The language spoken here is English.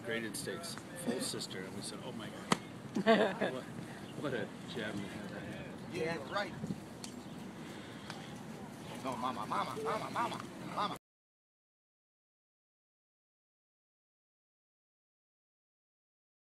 Graded States, full sister, and we said, oh my God. What a gem. Yeah, right. No, mama.